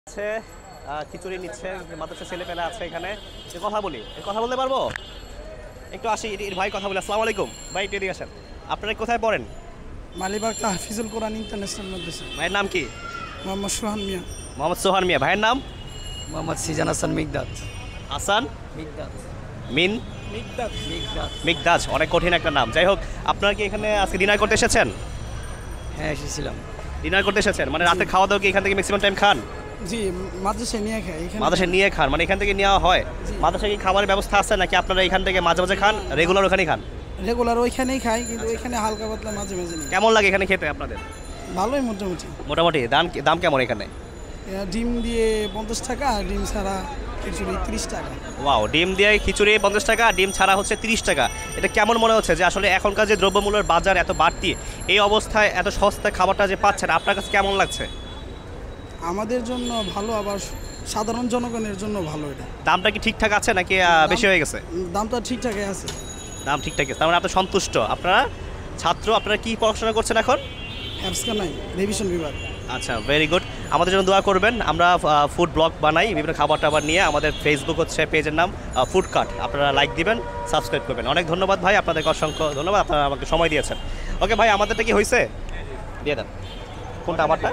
আছে খিচুড়ি নিচ্ছে মাদ্রাসা ছেলেপেলে আছে এখানে কথা বলি কথা বলতে পারবো একটু আসি ভাই কথা বলি আসসালামু আলাইকুম ভাই একটু এদিকে আসেন আপনারা কোথায় পড়েন মালিবাগ তাহফিজুল কোরআন ইন্টারন্যাশনাল মাদ্রাসা ভাইয়ের নাম কি মোহাম্মদ সোহান মিয়া মোহাম্মদ সোহান মিয়া ভাইয়ের নাম মোহাম্মদ সিজান হাসান মিকদাদ হাসান মিকদাদ মিন মিকদাদ মিকদাজ অনেক কঠিন একটা নাম যাই হোক আপনারা কি এখানে আজকে ডিনার করতে এসেছেন হ্যাঁ এসেছিলাম ডিনার করতে এসেছেন মানে রাতে খাওয়া দাওয়া কি এখান থেকে ম্যাক্সিমাম টাইম খান জি মাদ্রাসায় নিয়ে খাই এখানে মাদ্রাসায় নিয়ে খান মানে এখান থেকে নেওয়া হয় জি। মাদ্রাসায় কি খাবারের ব্যবস্থা আছে নাকি আপনারা এখান থেকে মাঝে মাঝে খান রেগুলার ওখানেই খান রেগুলার ওইখানেই খাই কিন্তু ওইখানে হালকা পাতলা মাঝে মাঝে নিই কেমন লাগে এখানে খেতে আপনাদের ভালোই মোটামুটি মোটামুটি দাম কেমন এখানে ডিম দিয়ে 50 টাকা আর ডিম ছাড়া খিচুড়ি 30 টাকা ওয়াও ডিম দিয়ে খিচুড়ি 50 টাকা ডিম ছাড়া হচ্ছে 30 টাকা এটা কেমন মনে হচ্ছে যে আসলে এখনকার যে দ্রব্যমূল্যের বাজার এত বাড়তি এই অবস্থায় এত সস্তায় খাবারটা যে পাচ্ছেন আপনার কাছে কেমন লাগছে আমাদের জন্য ভালো আবার সাধারণ জনগণের জন্য ভালো এটা দামটা কি ঠিকঠাক আছে নাকি বেশি হয়ে গেছে দামটা ঠিকঠাকই আছে দাম ঠিকঠাক আছে তার মানে আপনি সন্তুষ্ট আপনারা ছাত্র আপনারা কি পড়াশোনা করছেন এখন অ্যাপসকা নাই রিভিশন বিভাগ আচ্ছা ভেরি গুড আমাদের জন্য দোয়া করবেন আমরা ফুড ব্লগ বানাই বিভিন্ন খাবার টাবার নিয়ে আমাদের ফেসবুক হচ্ছে পেজের নাম ফুড কার্ট আপনারা লাইক দিবেন সাবস্ক্রাইব করবেন অনেক ধন্যবাদ ভাই আপনাদেরকে অসংখ্য ধন্যবাদ আপনারা আমাকে সময় দিয়েছেন ওকে ভাই আমাদেরটা কি হয়েছে দিয়ে দেন কোনটা আমারটা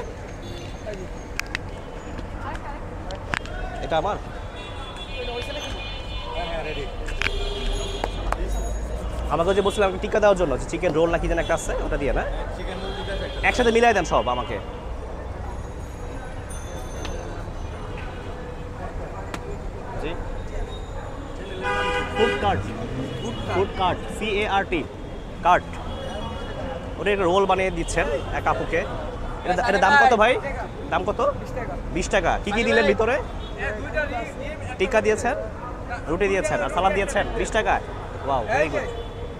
এটা আমার আমাকে যে বলছিলাম আমাকে টিক্কা দেওয়ার জন্য যে চিকেন রোল নাকি যেন একটা আছে ওটা দিয়ে না একসাথে মিলাই দেন সব আমাকে জি ফুড কার্ট CART কার্ট ওটা একটা রোল বানিয়ে দিচ্ছেন এক আপুকে এটা দাম কত ভাই দাম কত 20 টাকা কি কি দিলেন ভিতরে টিক্কা দিয়েছেন রুটি দিয়েছেন আর সালাদ দিয়েছেন 20 টাকা ওয়াও ভেরি গুড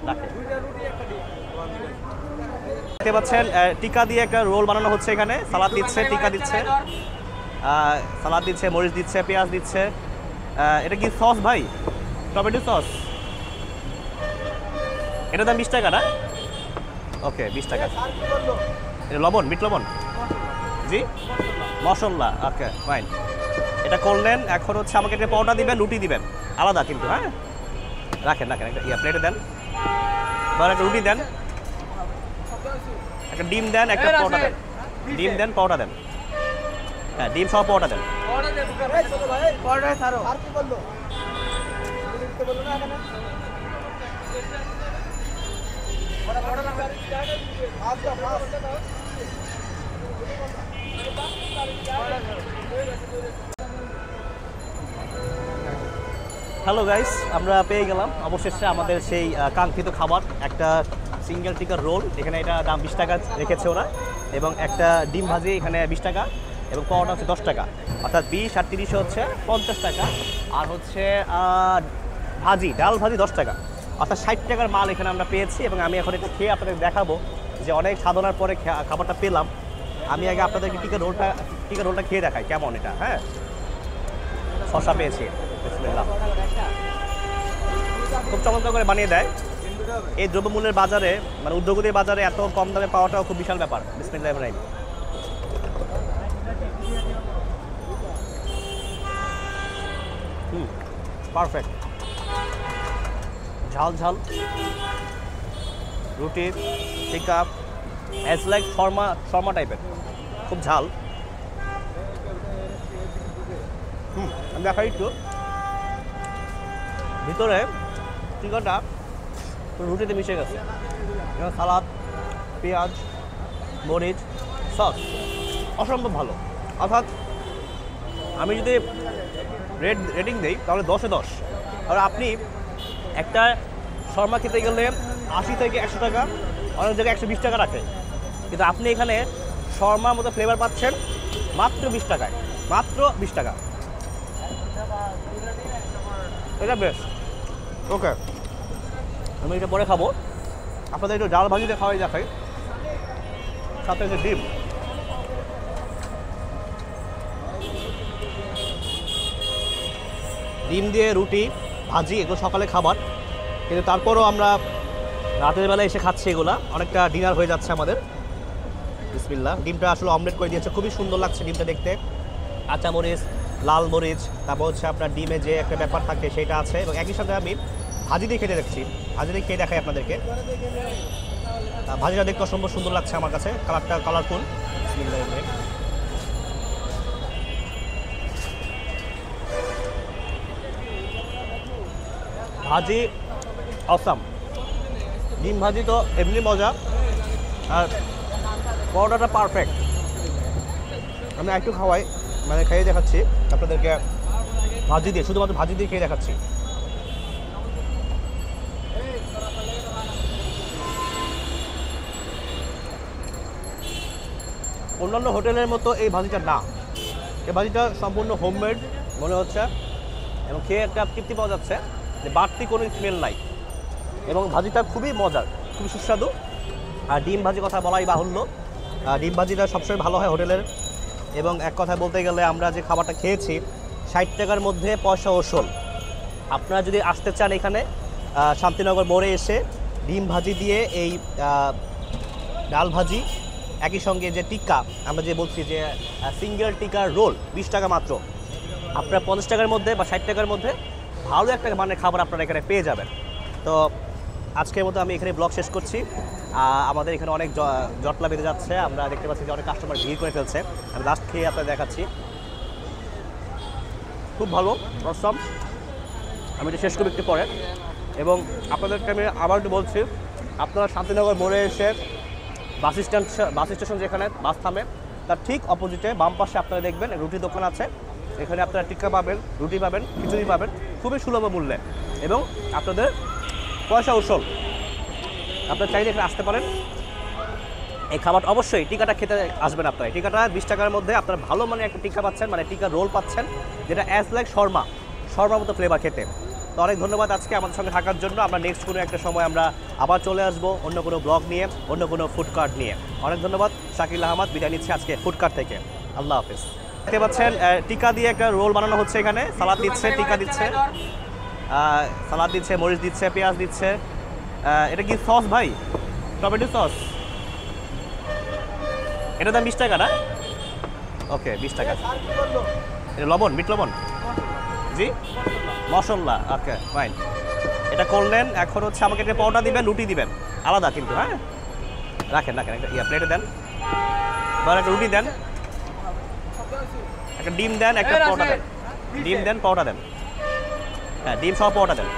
দেখতে পাচ্ছেন টিক্কা দিয়ে একটা রোল বানানো হচ্ছে এখানে সালাদ দিচ্ছে টিক্কা দিচ্ছে সালাদ দিচ্ছে মরিচ দিচ্ছে পেঁয়াজ দিচ্ছে এটা কি সস ভাই টমেটো সস এটার দাম 20 টাকা না ওকে 20 টাকা এটা লবণ মিট লবণ জি মশলা ওকে ফাইন এটা করলেন এখন হচ্ছে আমাকে একটা পরোটা দিবেন রুটি দিবেন আলাদা কিন্তু হ্যাঁ রাখেন একটা প্লেটে দেন বা একটা রুটি দেন একটা ডিম দেন একটা পরোটা দেন ডিম দেন পরোটা দেন হ্যাঁ ডিম সহ পরোটা দেন হ্যালো গাইস আমরা পেয়ে গেলাম অবশেষে আমাদের সেই কাঙ্ক্ষিত খাবার একটা সিঙ্গেল টিকার রোল এখানে এটা দাম 20 টাকা রেখেছে ওরা এবং একটা ডিম ভাজি এখানে 20 টাকা এবং পাওয়াটা হচ্ছে 10 টাকা অর্থাৎ 20 আর 30 হচ্ছে 50 টাকা আর হচ্ছে ডাল ভাজি 10 টাকা অর্থাৎ 60 টাকার মাল এখানে আমরা পেয়েছি এবং আমি এখন এটা খেয়ে আপনাদের দেখাবো যে অনেক সাধনার পরে খাবারটা পেলাম আমি আগে আপনাদেরকে টিকা রোলটা খেয়ে দেখাই কেমন এটা হ্যাঁ শসা পেয়েছি বিসমিল্লাহ খুব চমৎকার করে বানিয়ে দেয় এই দ্রব্যমূল্যের বাজারে মানে উদ্যোগীদের বাজারে এত কম দামে পাওয়াটাও খুব বিশাল ব্যাপার বিসমিল্লাহ ইব্রাহিম পারফেক্ট ঝাল ঝাল রুটি টিকা অ্যাজ লাইক শর্মা টাইপের খুব ঝাল আমি দেখাই একটু ভিতরে টিকাটা রুটিতে মিশে গেছে এখানে সালাদ পেঁয়াজ মরিচ সস অসম্ভব ভালো অর্থাৎ আমি যদি রেটিং দিই তাহলে 10-এ 10 আর আপনি একটা শর্মা খেতে গেলে 80 থেকে 100 টাকা অনেক জায়গায় 120 টাকা রাখে কিন্তু আপনি এখানে শর্মার মতো ফ্লেভার পাচ্ছেন মাত্র 20 টাকায় মাত্র 20 টাকা এটা বেস্ট ওকে আমি এটা পরে খাবো আপনাদের একটু ডাল ভাজিতে খাওয়াই দেখাই সাথে হচ্ছে ডিম দিয়ে রুটি ভাজি এগুলো সকালে খাবার কিন্তু তারপরও আমরা রাতের বেলা এসে খাচ্ছি এগুলা অনেকটা ডিনার হয়ে যাচ্ছে আমাদের বিসমিল্লাহ ডিমটা আসলে অমলেট করে দিয়েছে খুবই সুন্দর লাগছে ডিমটা দেখতে কাঁচামরিচ, লাল মরিচ, তারপর হচ্ছে আপনার ডিমে যে একটা ব্যাপার থাকে সেটা আছে, এবং একই সাথে আমি ভাজি দিয়ে খেতে দেখছি, ভাজি দিয়ে খেয়ে দেখাই আপনাদেরকে। ভাজিটা দেখতে অসম্ভব সুন্দর লাগছে আমার কাছে, কালারটা কালারফুল। ভাজি অসাম, ডিম ভাজি তো এমনি মজা, আর পরোটাটা পারফেক্ট। আমি একটু খাওয়াই, মানে খেয়ে দেখাচ্ছি আপনাদেরকে ভাজি দিয়ে, শুধুমাত্র ভাজি দিয়ে খেয়ে দেখাচ্ছি। অন্যান্য হোটেলের মতো এই ভাজিটা না, এই ভাজিটা সম্পূর্ণ হোমমেড মনে হচ্ছে, এবং খেয়ে একটা তৃপ্তি পাওয়া যাচ্ছে যে বাড়তি কোনো স্মেল নাই, এবং ভাজিটা খুবই মজার, খুবই সুস্বাদু। আর ডিম ভাজি কথা বলাই বাহুল্য, ডিম ভাজিটা সবসময় ভালো হয় হোটেলের। এবং এক কথায় বলতে গেলে আমরা যে খাবারটা খেয়েছি 60 টাকার মধ্যে পয়সা ওসল। আপনারা যদি আসতে চান এখানে শান্তিনগর মোড়ে এসে ডিম ভাজি দিয়ে এই ডাল ভাজি, একই সঙ্গে যে টিক্কা আমরা যে বলছি যে সিঙ্গেল টিক্কার রোল 20 টাকা মাত্র, আপনারা 50 টাকার মধ্যে বা 60 টাকার মধ্যে ভালো একটা মানের খাবার আপনারা এখানে পেয়ে যাবেন। তো আজকের মতো আমি এখানে ব্লগ শেষ করছি। আমাদের এখানে অনেক জটলা বেঁধে যাচ্ছে, আমরা দেখতে পাচ্ছি যে অনেক কাস্টমার ভিড় করে ফেলছে। আমি লাস্ট খেয়ে আপনাদের দেখাচ্ছি, খুব ভালো অসম। আমি এটা শেষ করব একটু পরে, এবং আপনাদেরকে আমি আবার একটু বলছি, আপনারা শান্তিনগর মোড়ে এসে বাস স্টেশন যেখানে বাস থামে তার ঠিক অপোজিটে বাম পাশে আপনারা দেখবেন রুটি দোকান আছে। এখানে আপনারা টিক্কা পাবেন, রুটি পাবেন, খিচুড়ি পাবেন খুবই সুলভ মূল্যে, এবং আপনাদের পয়সা উসল। আপনারা চাইলে এখানে আসতে পারেন। এই খাবার অবশ্যই টিকাটা খেতে আসবেন আপনারা। টিকাটা 20 টাকার মধ্যে আপনারা ভালো মানের একটা টিকা পাচ্ছেন, মানে টিকা রোল পাচ্ছেন, যেটা অ্যাজ লাইক শর্মার মতো ফ্লেভার খেতে। তো অনেক ধন্যবাদ আজকে আমাদের সঙ্গে থাকার জন্য। আমরা নেক্সট কোনো একটা সময় আমরা আবার চলে আসবো অন্য কোনো ব্লগ নিয়ে, অন্য কোনো ফুড কার্ট নিয়ে। অনেক ধন্যবাদ। শাকিল আহমদ বিদায় নিচ্ছে আজকে ফুড কার্ট থেকে। আল্লাহ হাফিজ। দেখতে পাচ্ছেন টিকা দিয়ে একটা রোল বানানো হচ্ছে, এখানে সালাদ দিচ্ছে, টিকা দিচ্ছে, সালাদ দিচ্ছে, মরিচ দিচ্ছে, পেঁয়াজ দিচ্ছে। এটা কি সস ভাই? Tomato sauce. এটার দাম 20 টাকা না? ওকে 20 টাকা। এটা লবণ, বিট লবণ, জি মশলা, ওকে ফাইন। এটা করলেন, এখন হচ্ছে আমাকে একটা পরোটা দিবেন, রুটি দিবেন আলাদা কিন্তু, হ্যাঁ রাখেন একটা প্লেটে দেন, বা একটা রুটি দেন, একটা ডিম দেন, একটা পরোটা দেন, ডিম দেন, পরোটা দেন, হ্যাঁ ডিম সহ পরোটা দেন।